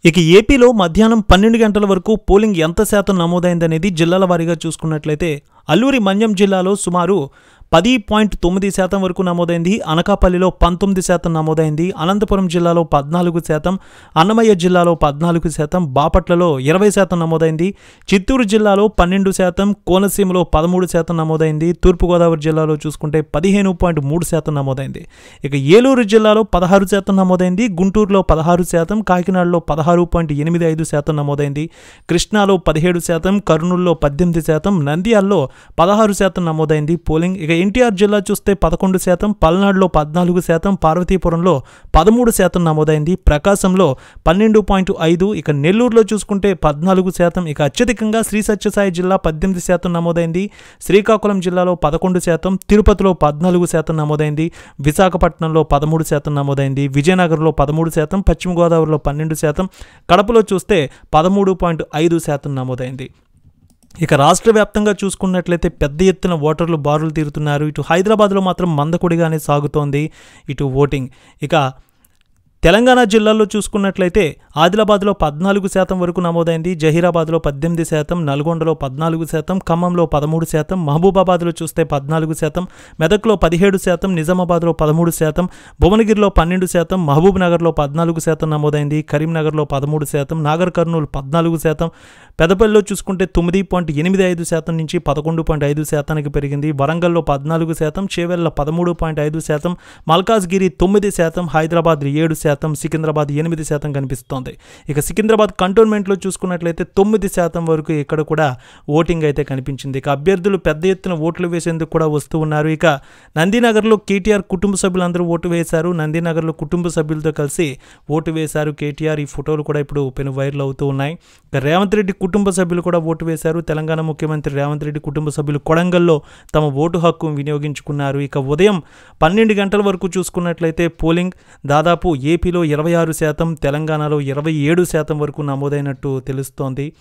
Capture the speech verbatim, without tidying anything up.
ఇక ఏపీలో మధ్యాహ్నం పన్నెండు గంటల వరకు పోలింగ్ ఎంత శాతం నమోదైందనేది జిల్లాల వారీగా చూసుకున్నట్లయితే అల్లూరి మన్యం జిల్లాలో సుమారు పది పాయింట్ తొమ్మిది శాతం వరకు నమోదైంది. అనకాపల్లిలో పంతొమ్మిది శాతం నమోదైంది. అనంతపురం జిల్లాలో పద్నాలుగు శాతం, అన్నమయ్య జిల్లాలో పద్నాలుగు శాతం, బాపట్లలో ఇరవై శాతం నమోదైంది. చిత్తూరు జిల్లాలో పన్నెండు శాతం, కోనసీమలో పదమూడు శాతం నమోదైంది. తూర్పుగోదావరి జిల్లాలో చూసుకుంటే పదిహేను పాయింట్ మూడు శాతం నమోదైంది. ఇక ఏలూరు జిల్లాలో పదహారు శాతం నమోదైంది. గుంటూరులో పదహారు శాతం, కాకినాడలో పదహారు పాయింట్ ఎనిమిది ఐదు శాతం నమోదైంది. కృష్ణాలో పదిహేడు శాతం, కర్నూలులో పద్దెనిమిది శాతం, నంద్యాలలో పదహారు శాతం నమోదైంది పోలింగ్. ఇక ఎన్టీఆర్ జిల్లా చూస్తే పదకొండు శాతం, పల్నాడులో పద్నాలుగు శాతం, పార్వతీపురంలో పదమూడు శాతం నమోదైంది. ప్రకాశంలో పన్నెండు పాయింట్ ఐదు, ఇక నెల్లూరులో చూసుకుంటే పద్నాలుగు శాతం. ఇక అత్యధికంగా శ్రీ సత్యసాయి జిల్లా పద్దెనిమిది శాతం నమోదైంది. శ్రీకాకుళం జిల్లాలో పదకొండు శాతం, తిరుపతిలో పద్నాలుగు శాతం నమోదైంది. విశాఖపట్నంలో పదమూడు శాతం నమోదైంది. విజయనగరంలో పదమూడు శాతం, పశ్చిమ గోదావరిలో పన్నెండు శాతం, కడపలో చూస్తే పదమూడు పాయింట్ ఐదు శాతం నమోదైంది. ఇక రాష్ట్ర వ్యాప్తంగా చూసుకున్నట్లయితే పెద్ద ఎత్తున ఓటర్లు బారులు తీరుతున్నారు. ఇటు హైదరాబాద్లో మాత్రం మందకొడిగానే సాగుతోంది ఇటు ఓటింగ్. ఇక తెలంగాణ జిల్లాల్లో చూసుకున్నట్లయితే ఆదిలాబాద్లో పద్నాలుగు శాతం వరకు నమోదైంది. జహీరాబాద్లో పద్దెనిమిది శాతం, నల్గొండలో పద్నాలుగు శాతం, ఖమ్మంలో పదమూడు శాతం, మహబూబాబాద్లో చూస్తే పద్నాలుగు శాతం, మెదక్లో పదిహేడు శాతం, నిజామాబాద్లో పదమూడు శాతం, భువనగిరిలో పన్నెండు శాతం, మహబూబ్ నగర్లో పద్నాలుగు శాతం నమోదైంది. కరీంనగర్లో పదమూడు శాతం, నాగర్ కర్నూలు పద్నాలుగు శాతం, పెదపల్లిలో చూసుకుంటే తొమ్మిది పాయింట్ ఎనిమిది ఐదు శాతం నుంచి పదకొండు పాయింట్ ఐదు శాతానికి పెరిగింది. వరంగల్లో పద్నాలుగు శాతం, చేవెళ్ల పదమూడు పాయింట్ ఐదు శాతం, మల్కాజ్గిరి తొమ్మిది శాతం, హైదరాబాద్ ఏడు శాతం, సికింద్రాబాద్ ఎనిమిది శాతం కనిపిస్తోంది. ఇక సికింద్రాబాద్ కంటోన్మెంట్లో చూసుకున్నట్లయితే తొమ్మిది శాతం వరకు ఇక్కడ కూడా ఓటింగ్ అయితే కనిపించింది. ఇక అభ్యర్థులు పెద్ద ఎత్తున ఓట్లు వేసేందుకు కూడా వస్తూ ఉన్నారు. ఇక నందినగర్లో కేటీఆర్ కుటుంబ సభ్యులందరూ ఓటు వేశారు. నందినగర్లో కుటుంబ సభ్యులతో కలిసి ఓటు వేశారు కేటీఆర్. ఈ ఫోటోలు కూడా ఇప్పుడు పెను వైరల్ అవుతూ ఉన్నాయి. ఇక రేవంత్ రెడ్డి కుటుంబ సభ్యులు కూడా ఓటు వేశారు. తెలంగాణ ముఖ్యమంత్రి రేవంత్ రెడ్డి కుటుంబ సభ్యులు కొడంగల్లో తమ ఓటు హక్కు వినియోగించుకున్నారు. ఇక ఉదయం పన్నెండు గంటల వరకు చూసుకున్నట్లయితే పోలింగ్ దాదాపు ఏపీలో ఇరవై ఆరు శాతం, తెలంగాణలో ఇరవై ఏడు శాతం వరకు నమోదైనట్టు తెలుస్తోంది.